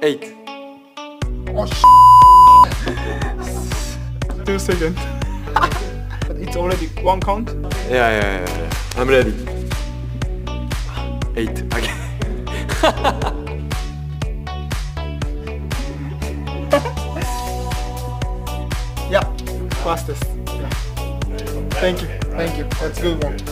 8. Oh, 2 seconds. But it's already 1 count. Yeah. I'm ready. 8 again. Yeah, fastest. Yeah. Thank you. That's a good one.